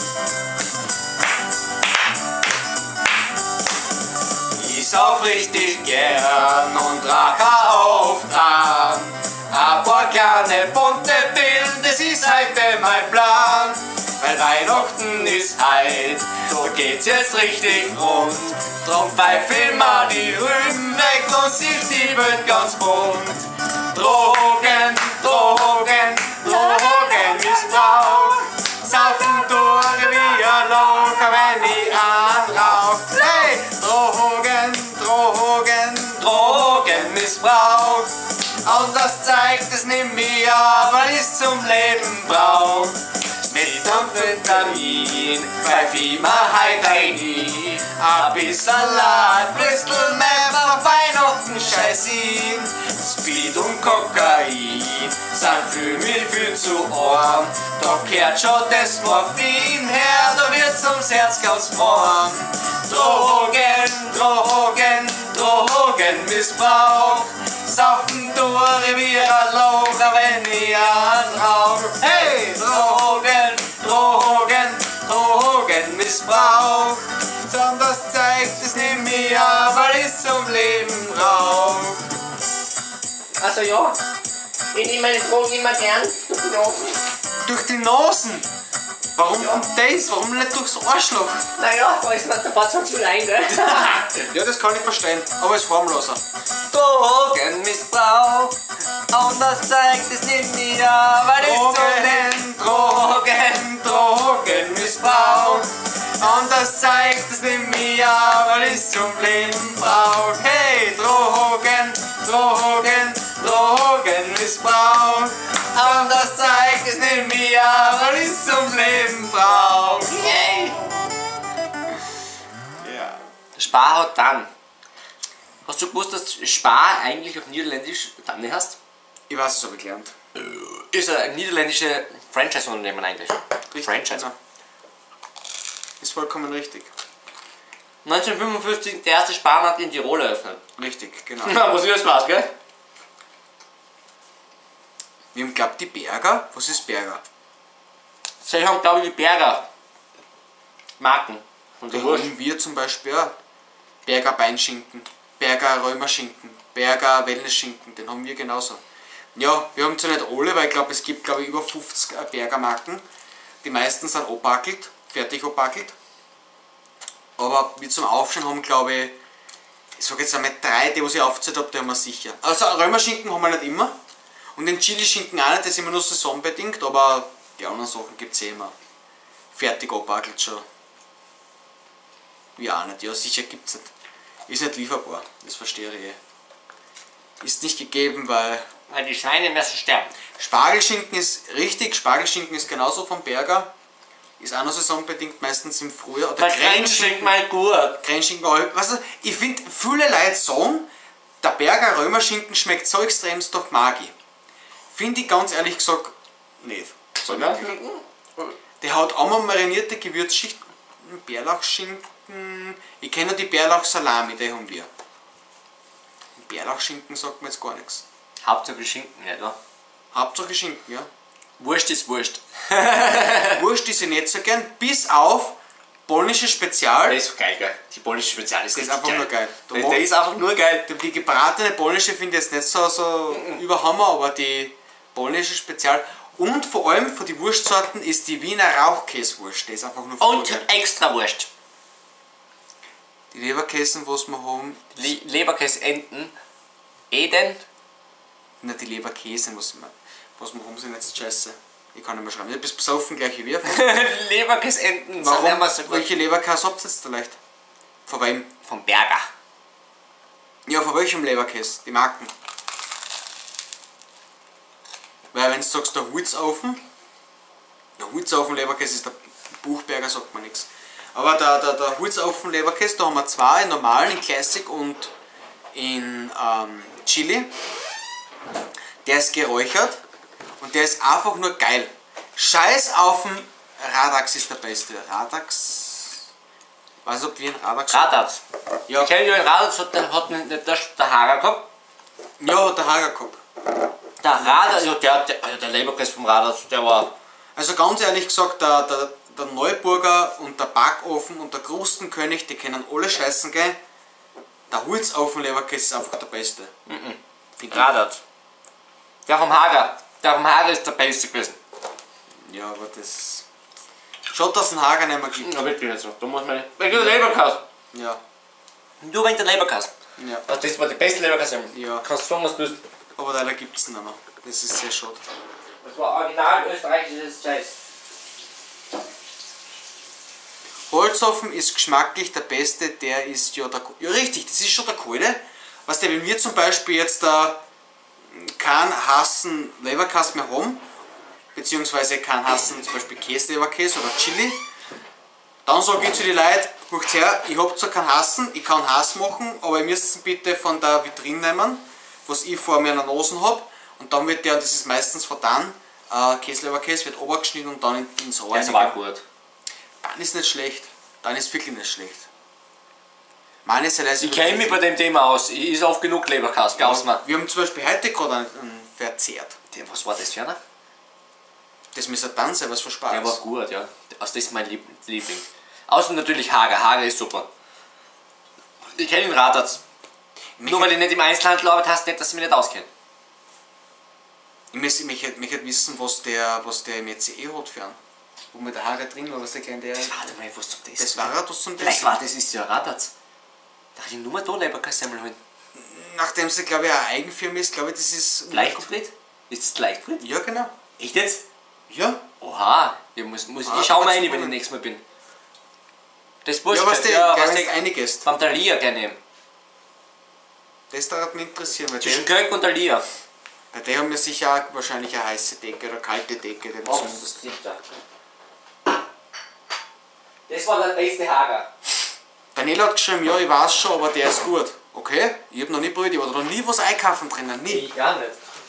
ich sauf richtig gern und rache auf dran. Ein paar kleine bunte Pillen, das ist heute mein Plan. Weil Weihnachten ist heut, da geht's jetzt richtig rund. Drum pfeif immer die Rüben weg und sich die Welt ganz bunt. Drogen, Drogen, Drogenmissbrauch. Saufen durch wie ein Locker, wenn ich anrauch. Hey! Drogen, Drogen, Drogenmissbrauch. Und das zeigt es nicht mehr, weil ich's zum Leben brauch. Mit Amphetamin pfeif ich mir heut rein. Ein bisschen Salat, Bristol Map auf Weihnachten scheiß ihn. Speed und Kokain sind für mich viel zu arm. Da kehrt schon das Morphin her, da wird's ums Herz ganz warm. Drogen, Drogen, Drogenmissbrauch. Saufen durch wie ein Locher, wenn ich anrauch. Hey! Drogen, Drogen, Drogenmissbrauch. Und das zeigt es nicht mehr, weil ich zum Leben brauch. Also ja, ich nehme meine Drogen immer gern durch die Nase. durch die Nasen. Warum kommt das? Warum nicht durchs Arschloch? Naja, da ist man der Fahrzeug zu rein, gell? Ja, das kann ich verstehen, aber es ist harmloser. Drogenmissbrauch. Und das zeigt es nicht mehr, weil es Drogenmissbrauch. Und das zeigt es nicht mehr, weil ich zum Leben brauch. Hey, Drogenmissbrauch. Und das zeigt es nicht mehr, weil ich zum Leben brauch. Yay! Ja. Spar hat dann. Hast du gewusst, dass Spar eigentlich auf Niederländisch Tanne heißt? Ich weiß, das habe ich gelernt. Ist ein niederländisches Franchise-Unternehmen eigentlich. Richtig, Franchise. genau. Ist vollkommen richtig. 1955 der erste Sparmarkt in Tirol eröffnet. Richtig, genau. Na, was ist das was, gell? Wir haben glaubt die Berger. Was ist Berger? Sie haben, glaube ich, die Berger Marken. Von Da der Wurst. haben wir zum Beispiel auch Berger Beinschinken, Berger Römerschinken, Berger Wellnessschinken, den haben wir genauso. Ja, wir haben zwar nicht alle, weil ich glaube, es gibt über 50 Berger Marken. Die meisten sind abbackelt, fertig abbackelt. Aber wir zum Aufschauen haben, glaube ich sage jetzt einmal 3, die was ich aufgezählt habe, die haben wir sicher. Also Römerschinken haben wir nicht immer. Und den Chili-Schinken auch nicht, das ist immer nur saisonbedingt, aber die anderen Sachen gibt es immer fertig abbackelt schon. Ja, auch nicht. Ja, sicher gibt es nicht. Ist nicht lieferbar, das verstehe ich eh. Ist nicht gegeben, weil Weil die Schweine müssen sterben. Spargelschinken ist richtig, Spargelschinken ist genauso vom Berger. Ist auch noch saisonbedingt, meistens im Frühjahr. Oder Grenzschinken mal gut. Grenzschinken, weißt du, ich finde, viele Leute sagen, der Berger Römerschinken schmeckt so extremst nach Magi. Finde ich ganz ehrlich gesagt nicht. So wirklich. Der hat einmal marinierte Gewürzschichten, Bärlauchschinken. Ich kenne nur die Bärlauchsalami, die haben wir. Bärlauchschinken sagt mir jetzt gar nichts. Hauptsache Schinken, nicht wahr? Hauptsache Schinken, ja. Wurst ist Wurst. Wurst ist ich nicht so gern, bis auf polnische Spezial. Das ist geil, gell? Die polnische Spezial ist Das ist richtig einfach nur geil. Da Das mag- ist einfach nur geil. Die gebratene polnische finde ich jetzt nicht so überhammer, aber die polnische Spezial. Und vor allem von den Wurstsorten ist die Wiener Rauchkäsewurst. Das ist einfach nur voll Und geil. extra Wurst. Die Leberkäsen, was wir haben, Leberkäse Enten. Eden. nicht die Leberkäse, was wir haben, sind jetzt scheiße. Ich kann nicht mehr schreiben. Ich bin besoffen gleich wie wir. Leberkäse Enten. Warum? Sind immer so gut. Welche Leberkäse habt ihr jetzt vielleicht? Von wem? Vom Berger. Ja, von welchem Leberkäse? Die Marken. Weil wenn du sagst, der Holzofen, der Holzofen-Leberkäse ist der Buchberger, sagt man nichts. Aber der Holzofen-Leberkäse, da haben wir zwei, in normal, in Classic und in Chili. Der ist geräuchert und der ist einfach nur geil. Scheiß auf den Radax ist der beste. Radax? Weiß nicht, ob wir einen Radax haben. Radatz. Ja. Ich kenne ja den Radatz, hat nicht der Hager gehabt. Ja, hat der Hager gehabt. Der Radatz, ja, der Leberkäse vom Radatz, der war... Also ganz ehrlich gesagt, der Neuburger und der Backofen und der Krustenkönig, die können alle scheißen gehen. Der Holzofen-Leberkäse ist einfach der beste. Radatz. Der vom Hager ist der beste gewesen. Ja, aber das... Schaut, dass es einen Hager nicht mehr gibt. Ja, wirklich nicht so. Da muss man... Wegen der Leberkäse. Ja. Nur wegen der Leberkäse. Ja. Also das war die beste Leberkäse. Ja. Kannst du sagen, was du willst. Aber leider gibt es nicht mehr. Das ist sehr schade. Das war original österreichisches Scheiß. Holzofen ist geschmacklich der beste, der ist ja der... Ja richtig, das ist schon der kalte. Weißt du, wenn wir zum Beispiel jetzt keinen Hassen Leberkäse mehr haben, beziehungsweise keinen Hassen zum Beispiel Käse-Leberkäse oder Chili, dann sage ich zu den Leuten, guckt her, ich habe zwar keinen Hassen, ich kann Hass machen, aber ihr müsst ihn bitte von der Vitrine nehmen, was ich vor mir an der Nase habe, und dann wird der, und das ist meistens vertan, Käse-Leberkäse wird obergeschnitten und dann ins Ohr. Das war gut. Dann ist nicht schlecht. Dann ist wirklich nicht schlecht. Meine ist ja leise. Ich kenne mich bei dem Thema aus. Ich ist oft genug Leberkäse, glaubst du mir? Wir haben zum Beispiel heute gerade einen verzehrt. Was war das für einer? Das müsste dann sein, was für Spaß. Der war gut, ja. Also das ist mein Liebling. Außer natürlich Hager. Hager ist super. Ich kenne den Radatz. Nur weil ich nicht im Einzelhandel arbeite, heißt nicht, dass ich mich nicht auskenne. Ich möchte wissen, was der im ECE hat für einen. Wo mit der Haare drin war, was der kleine der. Warte mal, was zum Testen. Das war etwas zum Vielleicht Testen. war das ist ja Radatz. Da kann ich nur mal da Leberkäse holen. Nachdem es, glaube ich, eine Eigenfirma ist, glaube ich, das ist. Leichtfried? Ist es Leichtfried? Ja, genau. Echt jetzt? Ja. Oha, ich schau mal rein, wenn ich nächstes Mal bin. Das Wurst, Ja, was der einiges. beim Thalia gerne nehmen. Das darf mich interessieren, weil Zwischen der, Köln und Thalia. bei der haben wir sicher auch wahrscheinlich eine heiße Decke oder kalte Decke. Den Das war der beste Hager. Daniela hat geschrieben, ja, ich weiß schon, aber der ist gut. Okay, ich habe noch nie probiert, ich war noch nie was einkaufen drinnen, nie. Ich gar nicht.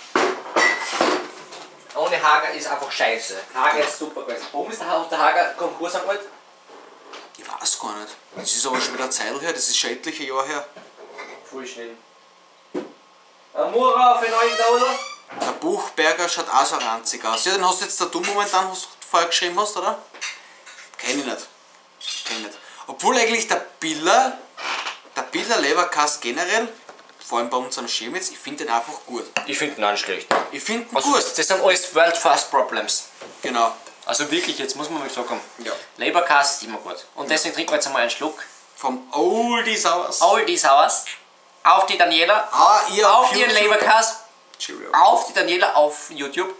Ohne Hager ist einfach scheiße. Hager ist super gewesen. Warum ist der Hager Konkurs angemeldet? Ich weiß gar nicht. Das ist aber schon wieder eine Zeit her, das ist schon etliche Jahre her. Voll schnell. Ein Mura für 9 $. Der Buchberger schaut auch so ranzig aus. Ja, den hast du jetzt da du momentan, was du vorher geschrieben hast, oder? Kenn ich nicht. Obwohl eigentlich der Biller Leberkäse generell, vor allem bei uns am Schirmitz, ich finde den einfach gut. Ich finde ihn auch nicht schlecht. Ich finde ihn Also gut. das sind alles World First Problems. Genau. Also wirklich, jetzt muss man mal sagen, Ja. Leberkäse ist immer gut. Und deswegen trinken wir jetzt einmal einen Schluck. Vom Oldies aus. Oldies Hours. Auf die Daniela. Ihr Auf ihren Leberkäse. Cheerio. Auf die Daniela auf YouTube.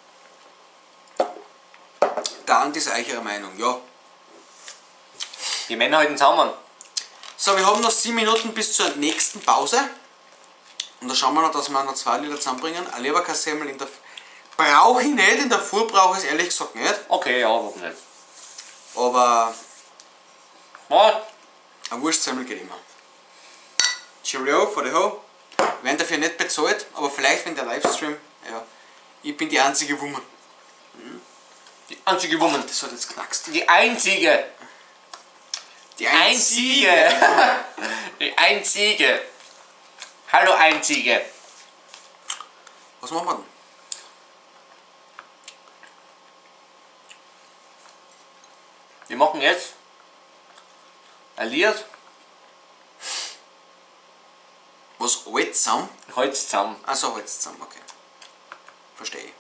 Dann ist eure Meinung, ja. Die Männer halten zusammen. So, wir haben noch 7 Minuten bis zur nächsten Pause. Und da schauen wir noch, dass wir noch 2 Liter zusammenbringen. Ein Leberkässemmel in der brauche ich nicht, in der Früh brauche ich es ehrlich gesagt nicht. Okay, ja, warum nicht? Aber Was? ein Wurstsemmel geht immer. Cheerio, for the ho. Werden dafür nicht bezahlt, aber vielleicht wenn der Livestream, ja. Ich bin die einzige Woman. Die einzige Woman. Das hat jetzt knackst. Die einzige. Die Einzige. Die einzige. Hallo Einzige. Was machen wir denn? Wir machen jetzt ein Lied. Was, alles zusammen? Holz zusammen. Achso, alles zusammen, okay. Verstehe ich.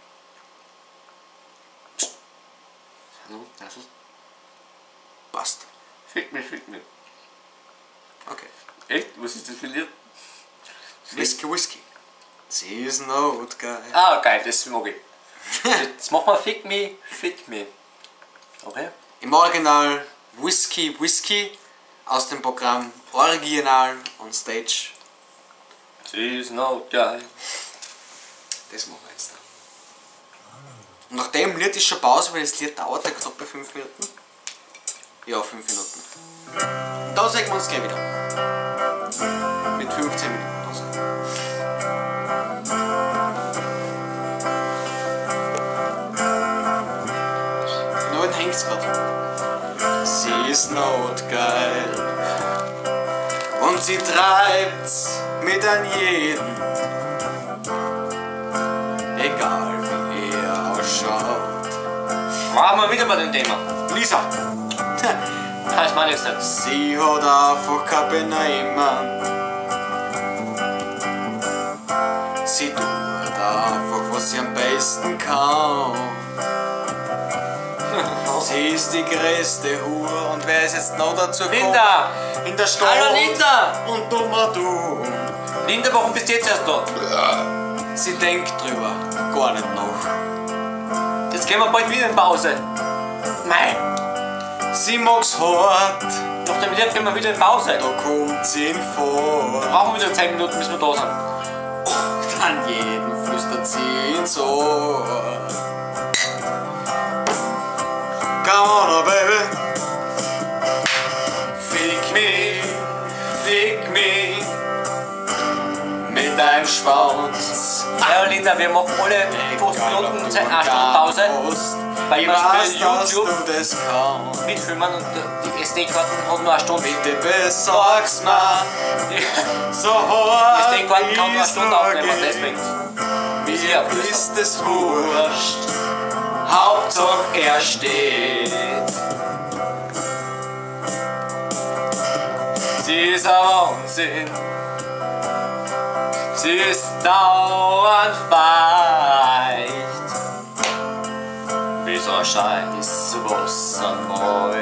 Das ist Passt. Fick mich. Okay. Echt? Was ist das für ein Lied? Whisky. She's not guy. Ah, geil, das mag ich. Jetzt mach mal Fick me. Okay? Im Original Whisky, aus dem Programm Original on Stage. She's no guy. Das machen wir jetzt. Und nach dem Lied ist schon Pause, weil das Lied dauert ja knapp bei 5 Minuten. Ja, 5 Minuten. Und dann sehen wir uns gleich wieder. Mit 15 Minuten Pause. Den alten hängt's grad. Sie ist notgeil und sie treibt's mit an jeden. Egal wie er ausschaut. Machen wir wieder bei dem Thema. Lisa! Das meine ich nicht. Sie hat einfach kein Benehmen. Sie tut einfach, was sie am besten kann. Sie ist die größte Hure und wer ist jetzt noch dazu gekommen? Linda! In der Stadt. Hallo Linda! Und dummer du. Linda, warum bist du jetzt erst da? Sie denkt drüber, gar nicht nach. Jetzt gehen wir bald wieder in Pause. Mei. Sie mag's hart, Nach dem Lied gehen wir wieder in Pause. da kommt sie ihn vor. Brauchen wir wieder 10 Minuten, bis wir da sind. Und an jeden flüstert sie ins Ohr. Come on, baby. Fick me. Mit deinem Schwanz. Ja, Linda, wir machen alle 15 Minuten eine Stunde Pause. Weil Ich wir weiß, für dass YouTube du das kannst. mitfilmen und die SD-Karten haben nur eine Stunde. Bitte besorg's mir so hart, Die SD-Karten kann nur wie eine es Stunde nur aufnehmen, geht. deswegen. Mir ist es wurscht, Hauptsache er steht. Sie ist ein Wahnsinn. Sie ist dauernd feucht. Wie so ein scheiß Wasserfreud.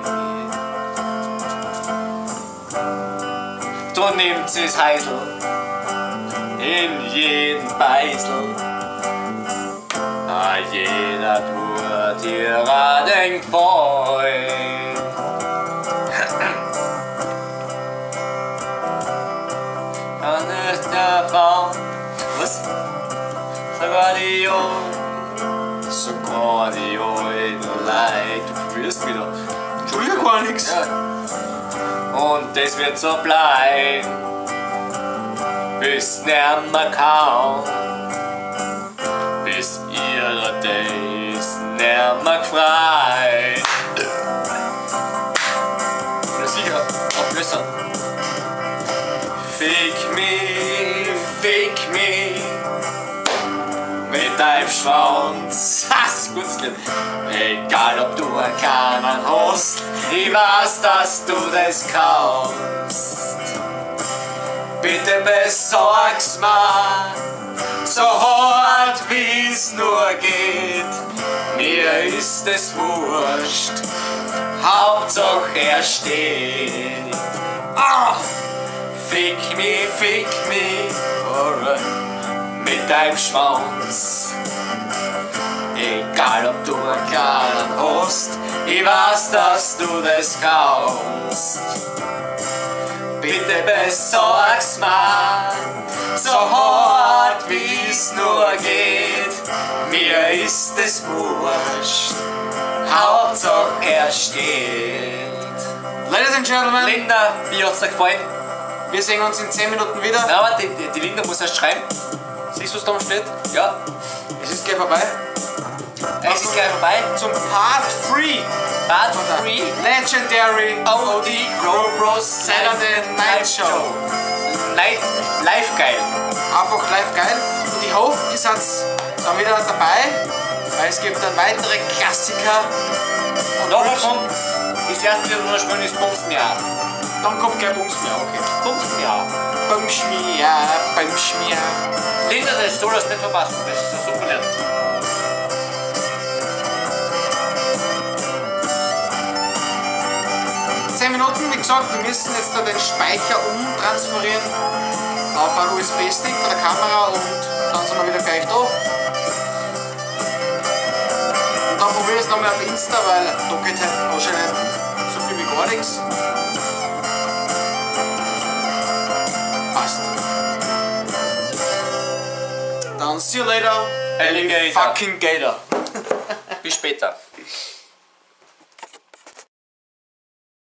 Da nimmt sie's Heisel in jeden Beisel. Jeder tut ihrer denkt voll. Kann es davon, was? Sogar die Ohren leid, du wirst wieder. Tu ja gar nichts. Ja. Und das wird so bleiben, bis nimmer kann. Bis ihre Days nimmer frei. Na sicher, auflösern. Fick me mit deinem Schwanz. Das ist ein gutes Lied. Egal ob du keinen hast, ich weiß, dass du das kannst. Bitte besorg's mir so hart wie's nur geht. Mir ist es wurscht, Hauptsache er steht. Ah! Fick me, alright, mit deinem Schwanz. Egal ob du einen kleinen hast, ich weiß, dass du das kannst. Bitte besorg's mir so hart wie's nur geht. Mir ist es wurscht, Hauptsache er steht. Ladies and Gentlemen, Linda, wie hat's dir gefallen? wir sehen uns in 10 Minuten wieder. Ja, aber die Linda muss erst schreiben. Siehst du, was da oben steht? Ja, Es ist gleich vorbei. es ist gleich vorbei. Zum Part 3. Part 3. Legendary OD Grow Bros Saturday Night Show. Live geil. Einfach live geil. Und ich hoffe, ihr seid dann wieder dabei, weil es gibt dann weitere Klassiker. Und nachher kommt das erste Lied, das spielen, ist Bums mir ab. Dann kommt gleich Bums mehr, okay. Bums mir ab. Beim Schmier. Linda, das soll das nicht verpassen. Das ist ein super Lied. Minuten, wie gesagt, wir müssen jetzt da den Speicher umtransferieren auf einen USB-Stick von der Kamera und dann sind wir wieder gleich da. Und dann probiere ich es nochmal auf Insta, weil da geht halt wahrscheinlich so viel wie gar nichts. See you later. Alligator. Fucking Gator. Bis später.